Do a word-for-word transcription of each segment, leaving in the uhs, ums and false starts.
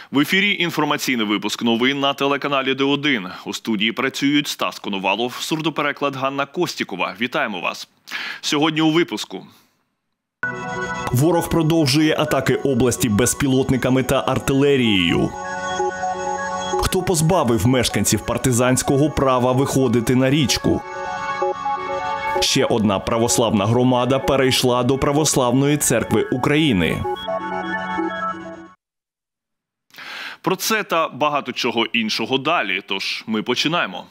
В ефірі інформаційний випуск новин на телеканалі Д один. У студії працюють Стас Коновалов, сурдопереклад Ганна Костікова. Вітаємо вас. Сьогодні у випуску. Ворог продовжує атаки області безпілотниками та артилерією. Хто позбавив мешканців партизанського права виходити на річку? Ще одна православна громада перейшла до Православної церкви України. Про це та багато чого іншого далі, тож ми починаємо.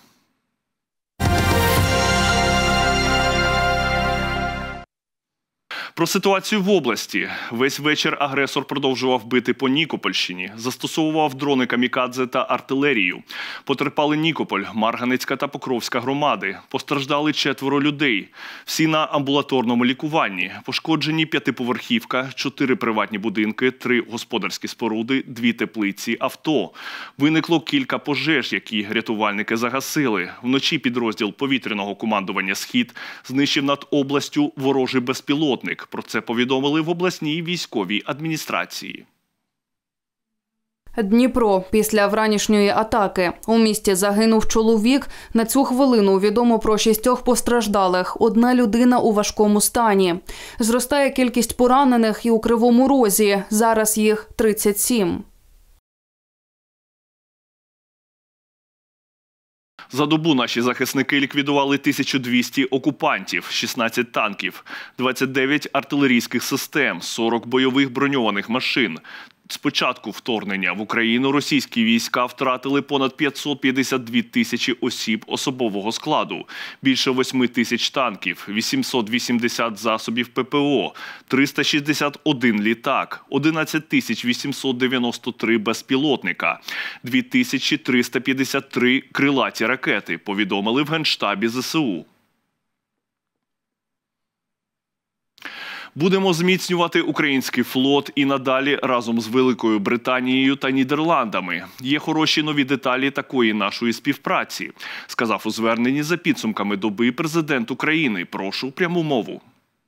Про ситуацію в області. Весь вечір агресор продовжував бити по Нікопольщині, застосовував дрони камікадзе та артилерію. Потерпали Нікополь, Марганецька та Покровська громади. Постраждали четверо людей. Всі на амбулаторному лікуванні. Пошкоджені п'ятиповерхівка, чотири приватні будинки, три господарські споруди, дві теплиці, авто. Виникло кілька пожеж, які рятувальники загасили. Вночі підрозділ повітряного командування «Схід» знищив над областю ворожий безпілотник. Про це повідомили в обласній військовій адміністрації. Дніпро. Після вранішньої атаки. У місті загинув чоловік. На цю хвилину відомо про шістьох постраждалих. Одна людина у важкому стані. Зростає кількість поранених і у Кривому Розі. Зараз їх тридцять сім. За добу наші захисники ліквідували тисячу двісті окупантів, шістнадцять танків, двадцять дев'ять артилерійських систем, сорок бойових броньованих машин. З початку вторгнення в Україну російські війська втратили понад п'ятсот п'ятдесят дві тисячі осіб особового складу, більше восьми тисяч танків, вісімсот вісімдесят засобів П П О, триста шістдесят один літак, одинадцять тисяч вісімсот дев'яносто три безпілотника, дві тисячі триста п'ятдесят три крилаті ракети, повідомили в Генштабі З С У. Будемо зміцнювати український флот і надалі разом з Великою Британією та Нідерландами. Є хороші нові деталі такої нашої співпраці, сказав у зверненні за підсумками доби президент України. Прошу пряму мову.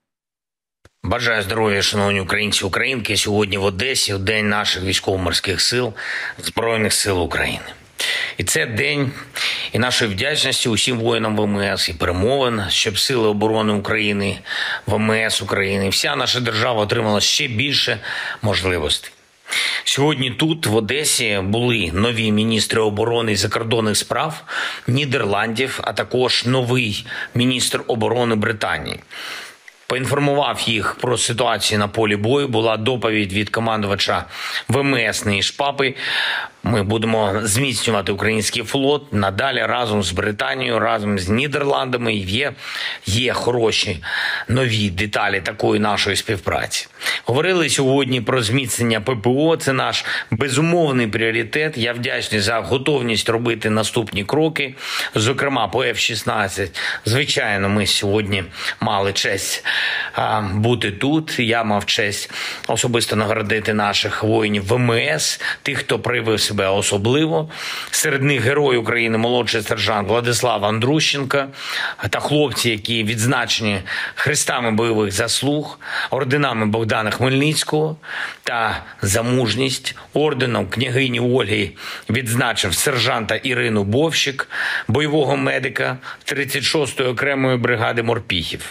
Бажаю здоров'я, шановні українці і українки. Сьогодні в Одесі, у День наших військово-морських сил, Збройних сил України. І це день і нашої вдячності усім воїнам В М С, і перемовин, щоб Сили оборони України, В М С України, вся наша держава отримала ще більше можливостей. Сьогодні тут, в Одесі, були нові міністри оборони і закордонних справ Нідерландів, а також новий міністр оборони Британії. Поінформував їх про ситуацію на полі бою, була доповідь від командувача В М С Шпапи. Ми будемо зміцнювати український флот надалі разом з Британією, разом з Нідерландами. Є, є хороші нові деталі такої нашої співпраці. Говорили сьогодні про зміцнення П П О. Це наш безумовний пріоритет. Я вдячний за готовність робити наступні кроки, зокрема по Ф шістнадцять. Звичайно, ми сьогодні мали честь а, бути тут. Я мав честь особисто нагородити наших воїнів В М С, тих, хто проявив себе особливо. Серед них герой України, молодший сержант Владислав Андрущенко та хлопці, які відзначені хрестами бойових заслуг, орденами Богдана Хмельницького та за мужність, орденом княгині Ольги відзначив сержанта Ірину Бовщик, бойового медика тридцять шостої окремої бригади морпіхів.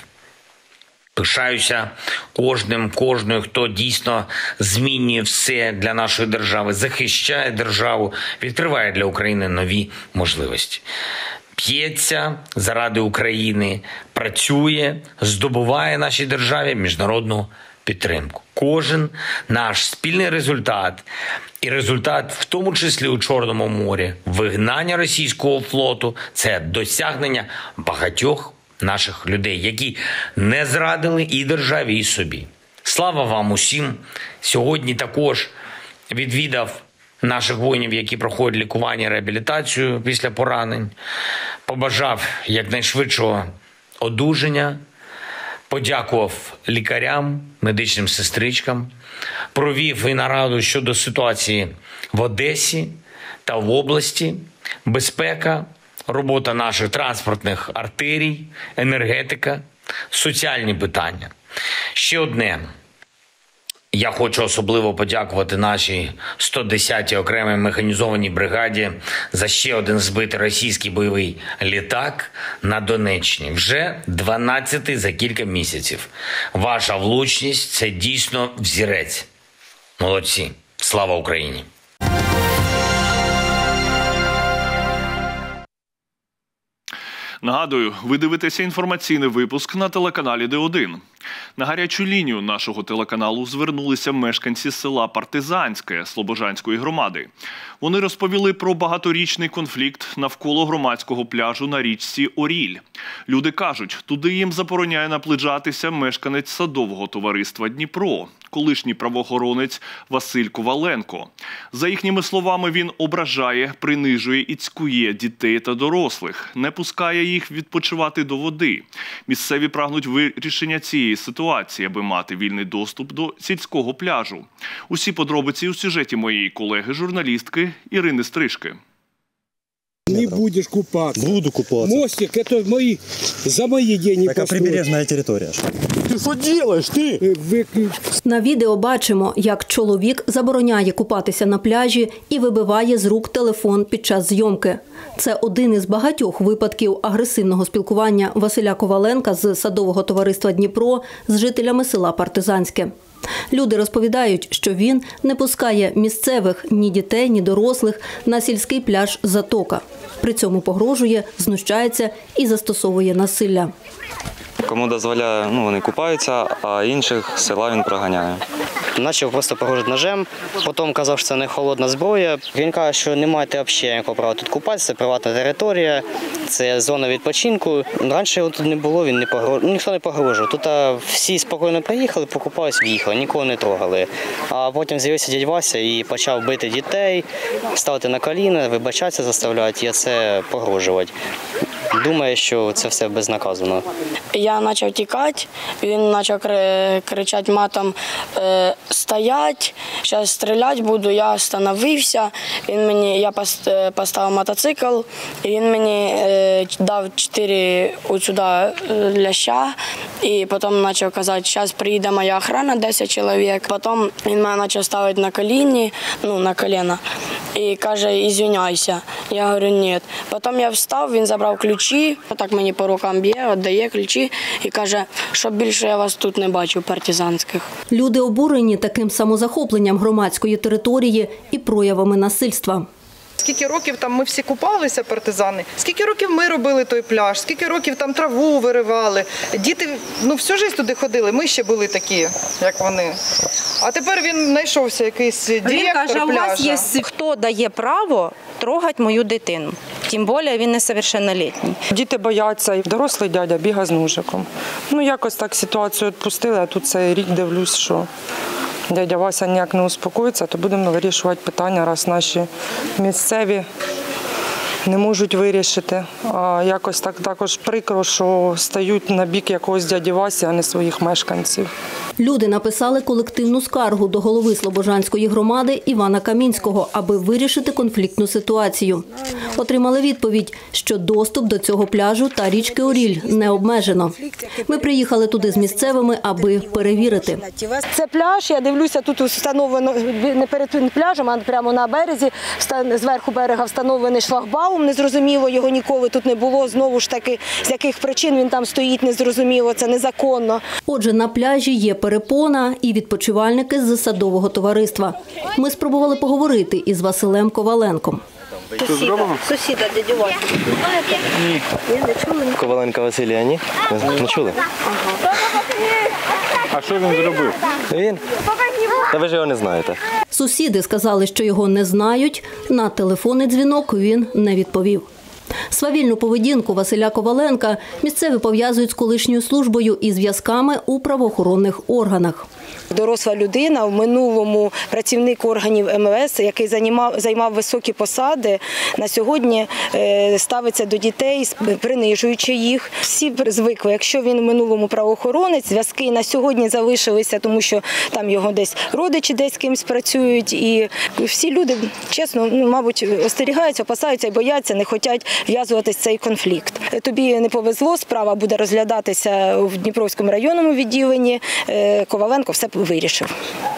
Пишаюся кожним, кожною, хто дійсно змінює все для нашої держави, захищає державу, відкриває для України нові можливості. П'ється заради України, працює, здобуває нашій державі міжнародну підтримку. Кожен наш спільний результат, і результат в тому числі у Чорному морі, вигнання російського флоту – це досягнення багатьох наших людей, які не зрадили і державі, і собі. Слава вам усім! Сьогодні також відвідав наших воїнів, які проходять лікування і реабілітацію після поранень. Побажав якнайшвидшого одужання, подякував лікарям, медичним сестричкам, провів і нараду щодо ситуації в Одесі та в області, безпека, робота наших транспортних артерій, енергетика, соціальні питання. Ще одне. Я хочу особливо подякувати нашій сто десятій окремій механізованій бригаді за ще один збитий російський бойовий літак на Донеччині. Вже дванадцятий за кілька місяців. Ваша влучність – це дійсно взірець. Молодці. Слава Україні! Нагадую, ви дивитеся інформаційний випуск на телеканалі Д один. На гарячу лінію нашого телеканалу звернулися мешканці села Партизанське Слобожанської громади. Вони розповіли про багаторічний конфлікт навколо громадського пляжу на річці Оріль. Люди кажуть, туди їм забороняє наближатися мешканець садового товариства «Дніпро», колишній правоохоронець Василь Коваленко. За їхніми словами, він ображає, принижує і цькує дітей та дорослих, не пускає їх відпочивати до води. Місцеві прагнуть вирішення цієї ситуації, аби мати вільний доступ до сільського пляжу. Усі подробиці у сюжеті моєї колеги-журналістки Ірини Стрижки. Не будешь купаться. Буду купаться. Мостик, это мои, за мои деньги Такая построен. прибережная территория. Ты что делаешь, ты? Вы- На відео бачимо, як чоловік забороняє купатися на пляжі і вибиває з рук телефон під час зйомки. Це один із багатьох випадків агресивного спілкування Василя Коваленка з садового товариства «Дніпро» з жителями села Партизанське. Люди розповідають, що він не пускає місцевих ні дітей, ні дорослих на сільський пляж «Затока». При цьому погрожує, знущається і застосовує насилля. Кому дозволяє, ну вони купаються, а інших з села він проганяє. Почав просто погрожувати ножем, потім казав, що це не холодна зброя. Він каже, що не маєте взагалі ніякого права тут купатися, це приватна територія, це зона відпочинку. Раніше його тут не було, він не погрожував, ніхто не погрожував. Тут всі спокійно приїхали, покупались, в'їхали, нікого не трогали. А потім з'явився дядь Вася і почав бити дітей, ставити на коліна, вибачатися заставляти і це погрожувати. Думаю, що це все безнаказано. Я почав тікати, він почав кричати матом е, «стоять, зараз стріляти буду», я остановився, він мені, я поставив мотоцикл, і він мені е, дав чотири сюди ляща, і потім почав казати, зараз приїде моя охрана, десять чоловік, потім він мене почав ставити на коліні, ну, на коліна, і каже, «ізвиняйся», я говорю, ні. Потім я встав, він забрав ключі, отак мені по рукам б'є, віддає ключі і каже, що більше я вас тут не бачу, партизанських. Люди обурені таким самозахопленням громадської території і проявами насильства. Скільки років там ми всі купалися, партизани, скільки років ми робили той пляж, скільки років там траву виривали. Діти, ну, всю життя туди ходили, ми ще були такі, як вони. А тепер він знайшовся якийсь директор він каже, пляжа. у вас є, хто дає право трогати мою дитину. Тим більше він несовершеннолітній. Діти бояться, і дорослий дядя бігає з ножиком. Ну, якось так ситуацію відпустили, а тут цей рік дивлюсь, що дядя Вася ніяк не успокоїться, то будемо вирішувати питання, раз наші місцеві не можуть вирішити. А якось так також прикро, що стають на бік якогось дяді Васі, а не своїх мешканців. Люди написали колективну скаргу до голови Слобожанської громади Івана Камінського, аби вирішити конфліктну ситуацію. Отримали відповідь, що доступ до цього пляжу та річки Оріль не обмежено. Ми приїхали туди з місцевими, аби перевірити. Це пляж, я дивлюся, тут встановлено не перед пляжем, а прямо на березі, зверху берега встановлений шлагбаум, незрозуміло, його ніколи тут не було, знову ж таки, з яких причин він там стоїть, незрозуміло, це незаконно. Отже, на пляжі є перепона і відпочивальники з садового товариства. Ми спробували поговорити із Василем Коваленком. Сусіда, сусіда дядю Васю. Ні. Не чули? Коваленка Василія, ні? Не чули? Ага. А що він зробив? Він? Та ви ж його не знаєте. Сусіди сказали, що його не знають. На телефонний дзвінок він не відповів. Свавільну поведінку Василя Коваленка місцеві пов'язують з колишньою службою і зв'язками у правоохоронних органах. Доросла людина, в минулому працівник органів ем ве ес, який займав, займав високі посади, на сьогодні ставиться до дітей, принижуючи їх. Всі звикли, якщо він в минулому правоохоронець, зв'язки на сьогодні залишилися, тому що там його десь родичі десь з кимось працюють. І всі люди, чесно, ну, мабуть, остерігаються, опасаються і бояться, не хочуть в'язуватися в цей конфлікт. Тобі не повезло, справа буде розглядатися в Дніпровському районному відділенні, Коваленко все вирішив.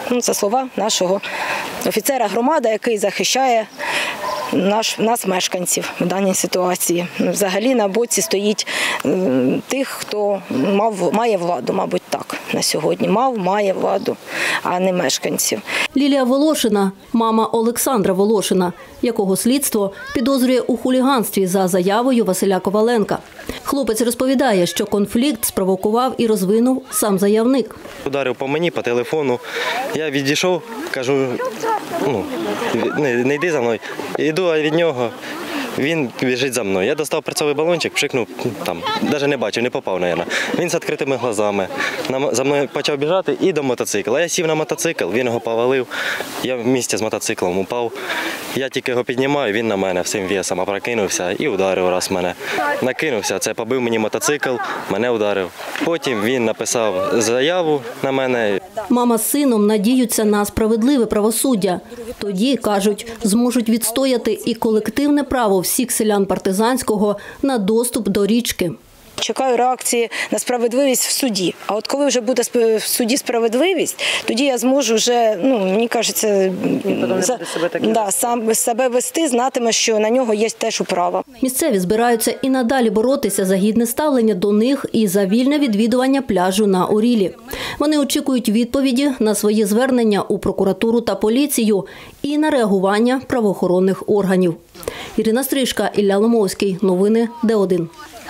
Ну, це слова нашого офіцера громади, який захищає наш, нас, мешканців, в даній ситуації. Взагалі на боці стоїть тих, хто мав, має владу, мабуть, так на сьогодні. Мав, має владу, а не мешканців. Лілія Волошина – мама Олександра Волошина, якого слідство підозрює у хуліганстві за заявою Василя Коваленка. Хлопець розповідає, що конфлікт спровокував і розвинув сам заявник. Ударив по мені, по телефону. Я відійшов, кажу, ну, не, не йди за мною. Йду, а від нього він біжить за мною. Я достав перцовий балончик, пшикнув, там, навіть не бачив, не попав, мабуть. Він з відкритими глазами. За мною почав біжати і до мотоцикла. Я сів на мотоцикл, він його повалив. Я в місті з мотоциклом упав. Я тільки його піднімаю, він на мене всім весом опрокинувся і ударив раз мене. Накинувся, це побив мені мотоцикл, мене ударив. Потім він написав заяву на мене. Мама з сином надіються на справедливе правосуддя. Тоді, кажуть, зможуть відстояти і колективне право всіх селян Партизанського на доступ до річки. Чекаю реакції на справедливість в суді. А от коли вже буде в суді справедливість, тоді я зможу вже, ну, мені кажеться, за, да, сам себе вести, знатиме, що на нього є теж управа. Місцеві збираються і надалі боротися за гідне ставлення до них і за вільне відвідування пляжу на Орілі. Вони очікують відповіді на свої звернення у прокуратуру та поліцію і на реагування правоохоронних органів. Ірина Стрижка, Ілля Ломовський. Новини Д один.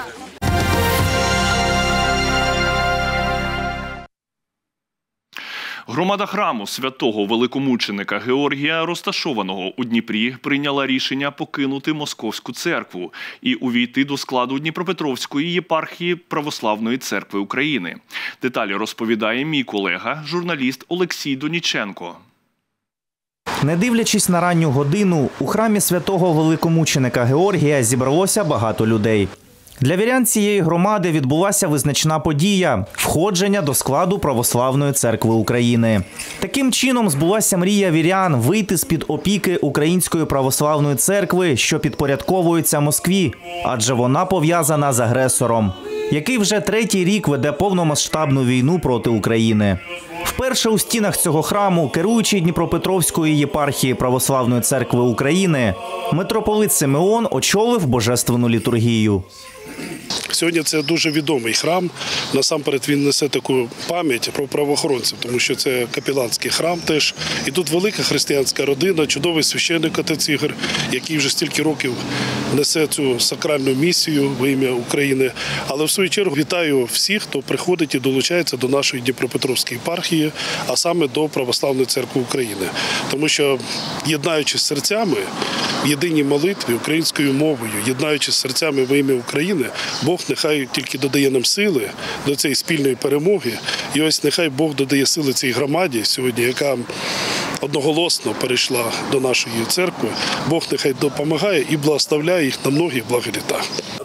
Громада храму святого великомученика Георгія, розташованого у Дніпрі, прийняла рішення покинути Московську церкву і увійти до складу Дніпропетровської єпархії Православної церкви України. Деталі розповідає мій колега, журналіст Олексій Доніченко. Не дивлячись на ранню годину, у храмі святого великомученика Георгія зібралося багато людей. Для вірян цієї громади відбулася визначна подія – входження до складу Православної церкви України. Таким чином збулася мрія вірян вийти з-під опіки Української Православної церкви, що підпорядковується Москві, адже вона пов'язана з агресором, який вже третій рік веде повномасштабну війну проти України. Вперше у стінах цього храму керуючий Дніпропетровської єпархії Православної церкви України митрополит Симеон очолив божественну літургію. Сьогодні це дуже відомий храм. Насамперед він несе таку пам'ять про правоохоронців, тому що це капеланський храм теж. І тут велика християнська родина, чудовий священник отець Ігор, який вже стільки років несе цю сакральну місію во ім'я України. Але в свою чергу вітаю всіх, хто приходить і долучається до нашої Дніпропетровської єпархії, а саме до Православної церкви України. Тому що, єднаючись серцями, в єдиній молитві українською мовою, єднаючись серцями во ім'я України, Бог нехай тільки додає нам сили до цієї спільної перемоги. І ось нехай Бог додає сили цій громаді сьогодні, яка одноголосно перейшла до нашої церкви. Бог нехай допомагає і благословляє їх на многі благі літа.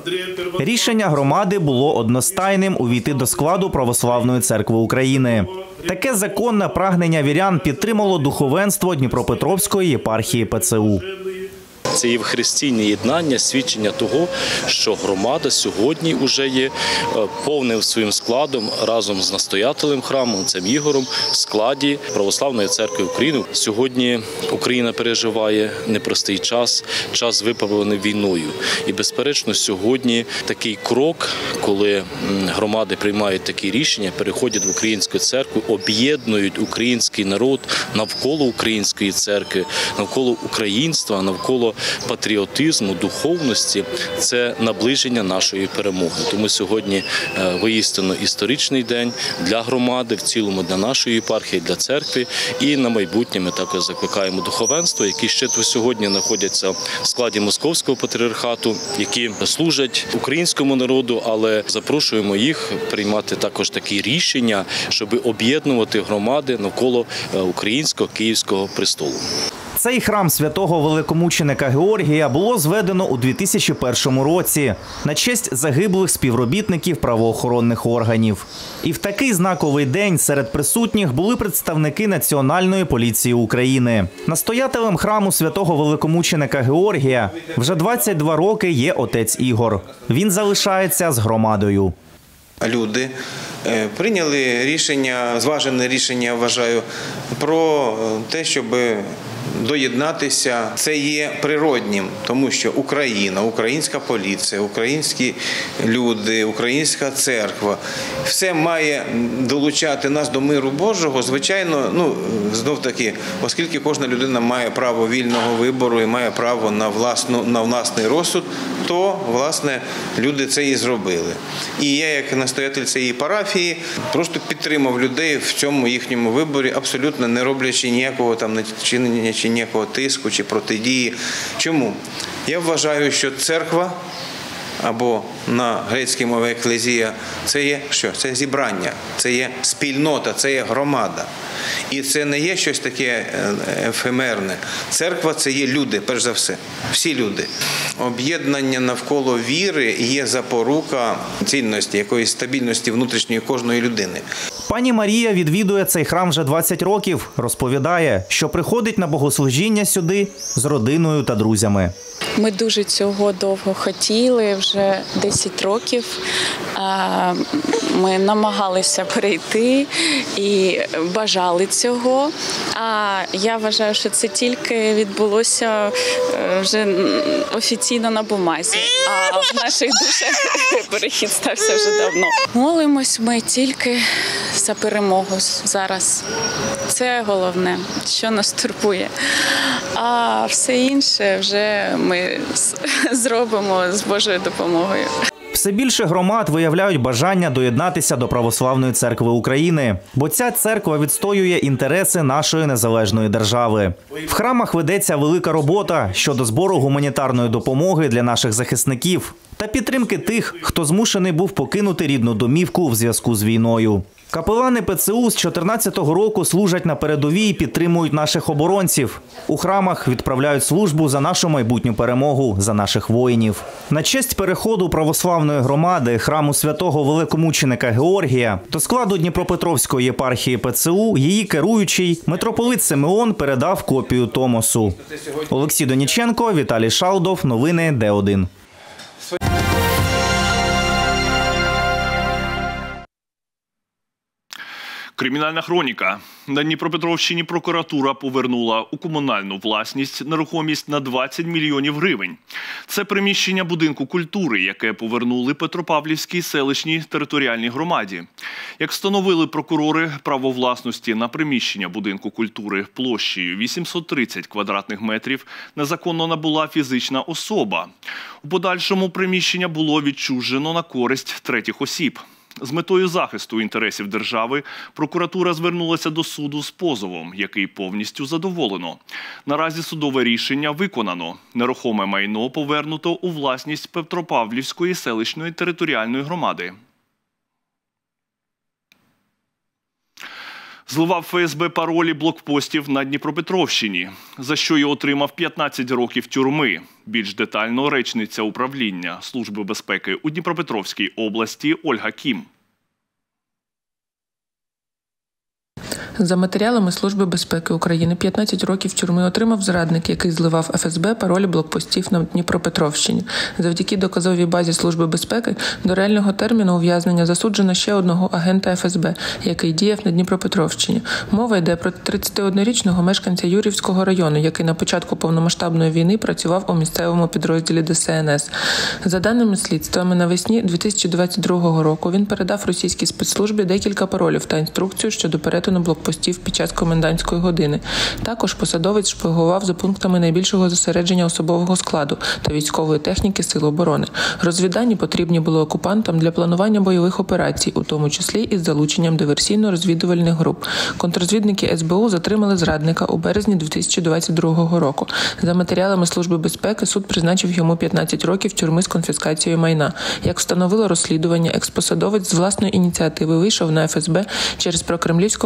Рішення громади було одностайним – увійти до складу Православної церкви України. Таке законне прагнення вірян підтримало духовенство Дніпропетровської єпархії Пе Це У. Це євхаристійне єднання, свідчення того, що громада сьогодні вже є повним своїм складом разом з настоятелем храму, цим Ігорем, в складі Православної церкви України. Сьогодні Україна переживає непростий час, час виправлений війною. І, безперечно, сьогодні такий крок, коли громади приймають такі рішення, переходять в українську церкву, об'єднують український народ навколо української церкви, навколо українства, навколо патріотизму, духовності – це наближення нашої перемоги. Тому сьогодні воістину історичний день для громади, в цілому для нашої єпархії, для церкви. І на майбутнє ми також закликаємо духовенство, які ще сьогодні знаходяться в складі Московського патріархату, які служать українському народу, але запрошуємо їх приймати також такі рішення, щоб об'єднувати громади навколо українського Київського престолу. Цей храм святого великомученика Георгія було зведено у дві тисячі першому році на честь загиблих співробітників правоохоронних органів. І в такий знаковий день серед присутніх були представники Національної поліції України. Настоятелем храму святого великомученика Георгія вже двадцять два роки є отець Ігор. Він залишається з громадою. Люди прийняли рішення, зважене рішення, вважаю, про те, щоб доєднатися. Це є природнім, тому що Україна, українська поліція, українські люди, українська церква – все має долучати нас до миру Божого. Звичайно, ну, знов-таки, оскільки кожна людина має право вільного вибору і має право на, власну, на власний розсуд, то, власне, люди це і зробили. І я, як настоятель цієї парафії, просто підтримав людей в цьому їхньому виборі, абсолютно не роблячи ніякого там чинення, чи ніякого тиску, чи протидії. Чому? Я вважаю, що церква, або на грецькій мові еклезія, це є що? Це зібрання, це є спільнота, це є громада. І це не є щось таке ефемерне. Церква – це є люди, перш за все, всі люди. Об'єднання навколо віри є запорука цінності, якоїсь стабільності внутрішньої кожної людини. Пані Марія відвідує цей храм вже двадцять років. Розповідає, що приходить на богослужіння сюди з родиною та друзями. Ми дуже цього довго хотіли, вже десять років. Ми намагалися прийти і бажали цього. А я вважаю, що це тільки відбулося вже офіційно на бумазі, а в наших душах перехід стався вже давно. Молимось ми тільки за перемогу зараз. Це головне, що нас турбує. А все інше вже ми зробимо з Божою допомогою. Все більше громад виявляють бажання доєднатися до Православної церкви України, бо ця церква відстоює інтереси нашої незалежної держави. В храмах ведеться велика робота щодо збору гуманітарної допомоги для наших захисників та підтримки тих, хто змушений був покинути рідну домівку в зв'язку з війною. Капелани ПЦУ з чотирнадцятого року служать на передовій і підтримують наших оборонців. У храмах відправляють службу за нашу майбутню перемогу, за наших воїнів. На честь переходу православної громади храму святого великомученика Георгія до складу Дніпропетровської єпархії ПЦУ її керуючий митрополит Симеон передав копію Томосу. Олексій Доніченко, Віталій Шалдов. Новини Д один. Кримінальна хроніка. На Дніпропетровщині прокуратура повернула у комунальну власність нерухомість на двадцять мільйонів гривень. Це приміщення будинку культури, яке повернули Петропавлівській селищній територіальній громаді. Як встановили прокурори, право власності на приміщення будинку культури площею вісімсот тридцять квадратних метрів незаконно набула фізична особа. У подальшому приміщення було відчужено на користь третіх осіб. З метою захисту інтересів держави прокуратура звернулася до суду з позовом, який повністю задоволено. Наразі судове рішення виконано. Нерухоме майно повернуто у власність Петропавлівської селищної територіальної громади. Зливав ФСБ паролі блокпостів на Дніпропетровщині, за що й отримав п'ятнадцять років тюрми. Більш детально речниця управління Служби безпеки у Дніпропетровській області Ольга Кім. За матеріалами Служби безпеки України п'ятнадцять років тюрми отримав зрадник, який зливав ФСБ паролі блокпостів на Дніпропетровщині. Завдяки доказовій базі Служби безпеки до реального терміну ув'язнення засуджено ще одного агента ФСБ, який діяв на Дніпропетровщині. Мова йде про тридцятиоднорічного мешканця Юрівського району, який на початку повномасштабної війни працював у місцевому підрозділі Д С Н С. За даними слідства, навесні дві тисячі двадцять другого року він передав російській спецслужбі декілька паролів та інструкцію щодо перетину блокпостів під час комендантської години. Також посадовець шпигував за пунктами найбільшого зосередження особового складу та військової техніки Сил оборони. Розвіддані потрібні були окупантам для планування бойових операцій, у тому числі із залученням диверсійно-розвідувальних груп. Контррозвідники С Б У затримали зрадника у березні дві тисячі двадцять другого року. За матеріалами Служби безпеки суд призначив йому п'ятнадцять років тюрми з конфіскацією майна. Як встановило розслідування, експосадовець з власної ініціативи вийшов на Ф С Б через прокремлівського блогера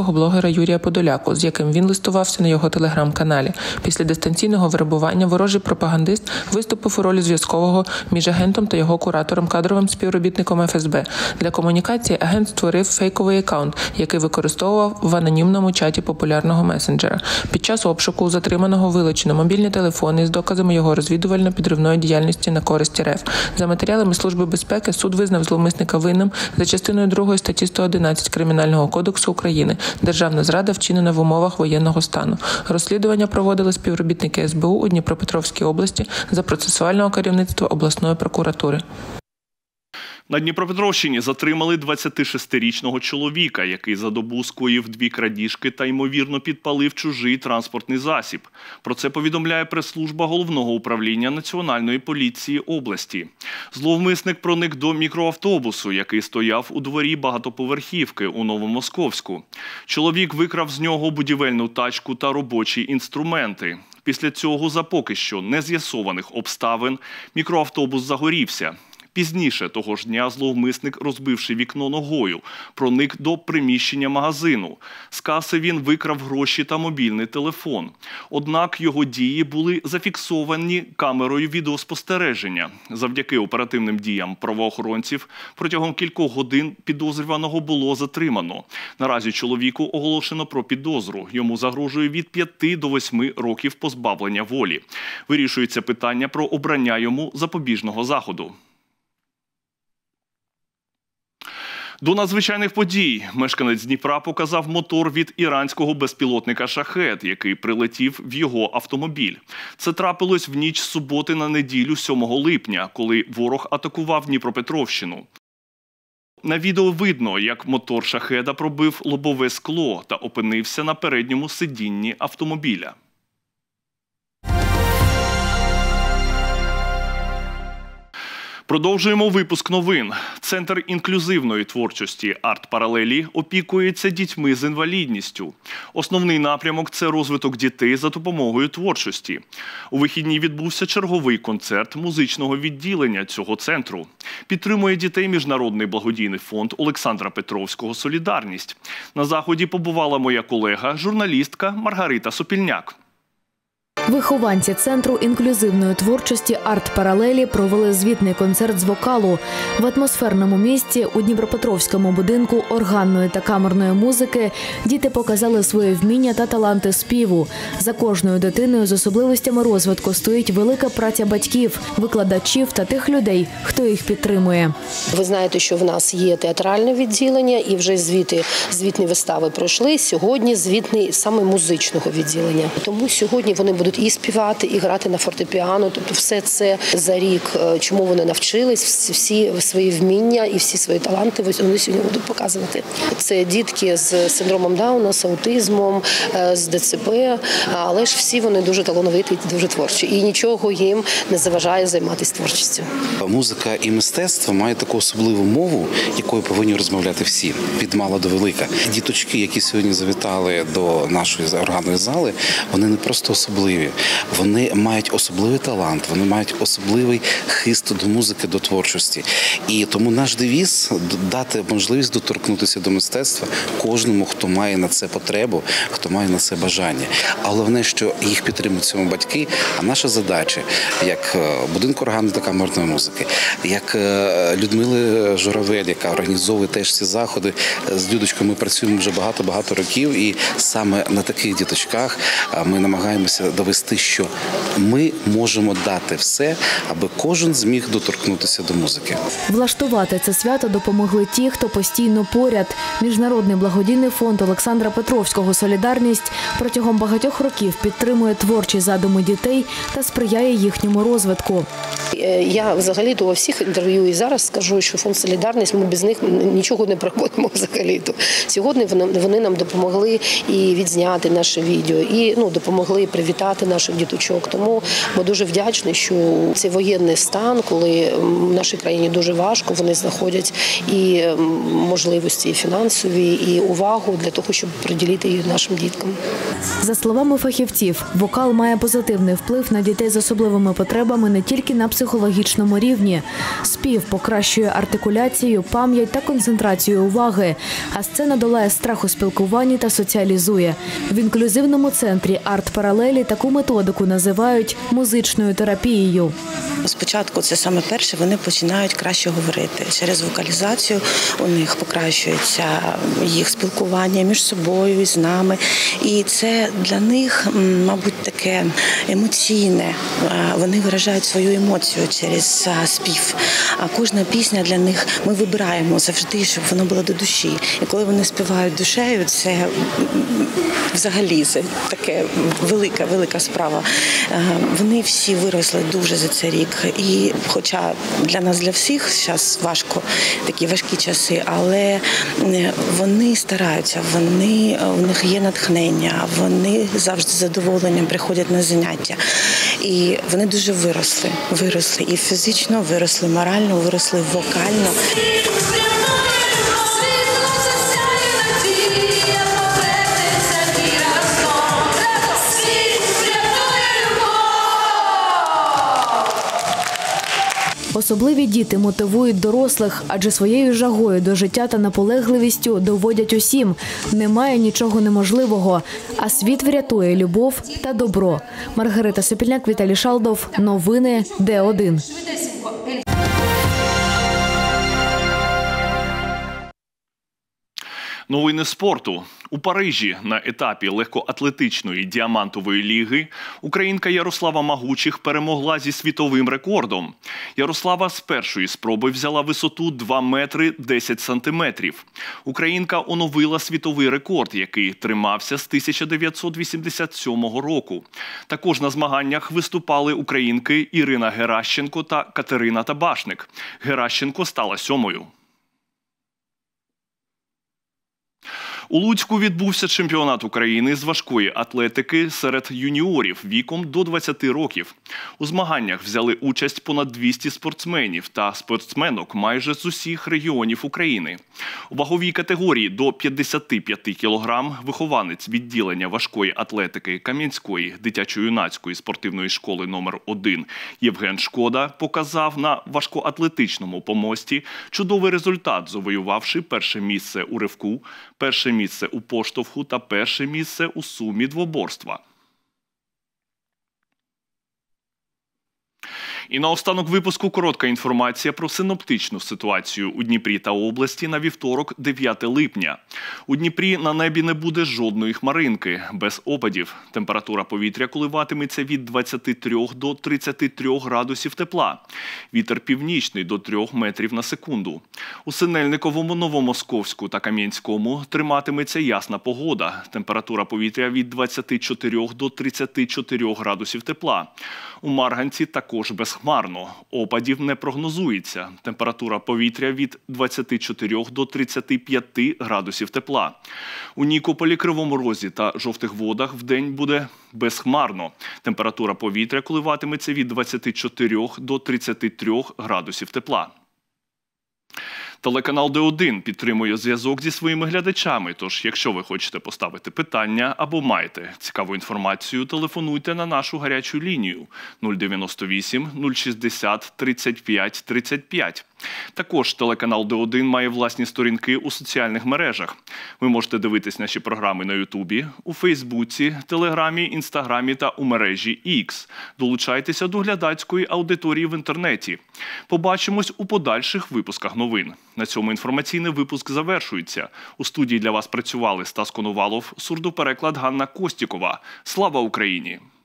Юрія Подоляку, з яким він листувався на його телеграм-каналі. Після дистанційного вербування ворожий пропагандист виступив у ролі зв'язкового між агентом та його куратором, кадровим співробітником еф ес бе. Для комунікації агент створив фейковий акаунт, який використовував в анонімному чаті популярного месенджера. Під час обшуку у затриманого вилучено мобільні телефони із доказами його розвідувально-підривної діяльності на користь ер еф. За матеріалами Служби безпеки суд визнав зловмисника винним за частиною другої статті сто одинадцять Кримінального кодексу України «Державна зрада, вчинена в умовах воєнного стану». Розслідування проводили співробітники ес бе у у Дніпропетровській області за процесуального керівництва обласної прокуратури. На Дніпропетровщині затримали двадцятишестирічного чоловіка, який за добу скоїв дві крадіжки та, ймовірно, підпалив чужий транспортний засіб. Про це повідомляє прес-служба Головного управління Національної поліції області. Зловмисник проник до мікроавтобусу, який стояв у дворі багатоповерхівки у Новомосковську. Чоловік викрав з нього будівельну тачку та робочі інструменти. Після цього, за поки що не з'ясованих обставин, мікроавтобус загорівся. Пізніше того ж дня зловмисник, розбивши вікно ногою, проник до приміщення магазину. З каси він викрав гроші та мобільний телефон. Однак його дії були зафіксовані камерою відеоспостереження. Завдяки оперативним діям правоохоронців протягом кількох годин підозрюваного було затримано. Наразі чоловіку оголошено про підозру. Йому загрожує від п'яти до восьми років позбавлення волі. Вирішується питання про обрання йому запобіжного заходу. До надзвичайних подій мешканець Дніпра показав мотор від іранського безпілотника «Шахед», який прилетів в його автомобіль. Це трапилось в ніч з суботи на неділю сьомого липня, коли ворог атакував Дніпропетровщину. На відео видно, як мотор «Шахеда» пробив лобове скло та опинився на передньому сидінні автомобіля. Продовжуємо випуск новин. Центр інклюзивної творчості «Арт-Паралелі» опікується дітьми з інвалідністю. Основний напрямок – це розвиток дітей за допомогою творчості. У вихідні відбувся черговий концерт музичного відділення цього центру. Підтримує дітей Міжнародний благодійний фонд Олександра Петровського «Солідарність». На заході побувала моя колега, журналістка Маргарита Сопільняк. Вихованці Центру інклюзивної творчості «Арт-Паралелі» провели звітний концерт з вокалу. В атмосферному місці у Дніпропетровському будинку органної та камерної музики діти показали своє вміння та таланти співу. За кожною дитиною з особливостями розвитку стоїть велика праця батьків, викладачів та тих людей, хто їх підтримує. Ви знаєте, що в нас є театральне відділення і вже звіти, звітні вистави пройшли. Сьогодні звітний саме музичного відділення. Тому сьогодні вони будуть і співати, і грати на фортепіано. Тобто все це за рік, чому вони навчились, всі свої вміння і всі свої таланти вони сьогодні будуть показувати. Це дітки з синдромом Дауна, з аутизмом, з де це пе, але ж всі вони дуже талановиті і дуже творчі. І нічого їм не заважає займатися творчістю. Музика і мистецтво мають таку особливу мову, якою повинні розмовляти всі, від мала до велика. Діточки, які сьогодні завітали до нашої органної зали, вони не просто особливі. Вони мають особливий талант, вони мають особливий хист до музики, до творчості. І тому наш девіз – дати можливість доторкнутися до мистецтва кожному, хто має на це потребу, хто має на це бажання. А головне, що їх підтримують цьому батьки, а наша задача, як будинку органної та камерної музики, як Людмили Журавель, яка організовує теж ці заходи, з Людочкою ми працюємо вже багато-багато років, і саме на таких діточках ми намагаємося довести, що ми можемо дати все, аби кожен зміг доторкнутися до музики. Влаштувати це свято допомогли ті, хто постійно поряд. Міжнародний благодійний фонд Олександра Петровського «Солідарність» протягом багатьох років підтримує творчі задуми дітей та сприяє їхньому розвитку. Я взагалі-то у всіх інтерв'ю і зараз скажу, що фонд «Солідарність», ми без них нічого не проходимо взагалі-то. Сьогодні вони нам допомогли і відзняти наше відео, і ну, допомогли привітати виховати наших діточок. Тому ми дуже вдячні, що цей воєнний стан, коли в нашій країні дуже важко, вони знаходять і можливості і фінансові, і увагу для того, щоб приділити її нашим діткам. За словами фахівців, вокал має позитивний вплив на дітей з особливими потребами не тільки на психологічному рівні. Спів покращує артикуляцію, пам'ять та концентрацію уваги, а сцена долає страх у спілкуванні та соціалізує. В інклюзивному центрі «Арт-паралелі» таку методику називають музичною терапією. Спочатку це саме перше, вони починають краще говорити. Через вокалізацію у них покращується їх спілкування між собою і з нами. І це для них, мабуть, таке емоційне. Вони виражають свою емоцію через спів. А кожна пісня для них, ми вибираємо завжди, щоб воно було до душі. І коли вони співають душею, це взагалі це таке велика, велика справа. Вони всі виросли дуже за цей рік. І хоча для нас, для всіх зараз важко, такі важкі часи, але вони стараються, вони, у них є натхнення, вони завжди з задоволенням приходять на заняття. І вони дуже виросли, виросли і фізично, виросли морально, виросли вокально. Особливі діти мотивують дорослих, адже своєю жагою до життя та наполегливістю доводять усім – немає нічого неможливого, а світ врятує любов та добро. Маргарита Сопільняк, Віталій Шалдов. Новини Д один. Новини спорту. У Парижі на етапі легкоатлетичної діамантової ліги українка Ярослава Магучих перемогла зі світовим рекордом. Ярослава з першої спроби взяла висоту два метри десять сантиметрів. Українка оновила світовий рекорд, який тримався з тисяча дев'ятсот вісімдесят сьомого року. Також на змаганнях виступали українки Ірина Геращенко та Катерина Табашник. Геращенко стала сьомою. У Луцьку відбувся чемпіонат України з важкої атлетики серед юніорів віком до двадцяти років. У змаганнях взяли участь понад двісті спортсменів та спортсменок майже з усіх регіонів України. У ваговій категорії до п'ятдесяти п'яти кілограм вихованець відділення важкої атлетики Кам'янської дитячо-юнацької спортивної школи номер один Євген Шкода показав на важкоатлетичному помості чудовий результат, завоювавши перше місце у ривку, перше місце у поштовху та перше місце у сумі двоборства. І наостанок випуску коротка інформація про синоптичну ситуацію у Дніпрі та області на вівторок, дев'яте липня. У Дніпрі на небі не буде жодної хмаринки, без опадів. Температура повітря коливатиметься від двадцяти трьох до тридцяти трьох градусів тепла. Вітер північний до трьох метрів на секунду. У Синельниковому, Новомосковську та Кам'янському триматиметься ясна погода. Температура повітря від двадцяти чотирьох до тридцяти чотирьох градусів тепла. У Марганці також безхмарно. Опадів не прогнозується. Температура повітря від двадцяти чотирьох до тридцяти п'яти градусів тепла. У Нікополі, Кривому Розі та Жовтих Водах вдень буде безхмарно. Температура повітря коливатиметься від двадцяти чотирьох до тридцяти трьох градусів тепла. Телеканал Д один підтримує зв'язок зі своїми глядачами, тож якщо ви хочете поставити питання або маєте цікаву інформацію, телефонуйте на нашу гарячу лінію нуль дев'яносто вісім нуль шістдесят тридцять п'ять тридцять п'ять. Також телеканал Д один має власні сторінки у соціальних мережах. Ви можете дивитись наші програми на Ютубі, у Фейсбуці, Телеграмі, Інстаграмі та у мережі Ікс. Долучайтеся до глядацької аудиторії в інтернеті. Побачимось у подальших випусках новин. На цьому інформаційний випуск завершується. У студії для вас працювали Стас Коновалов, сурдопереклад Ганна Костікова. Слава Україні!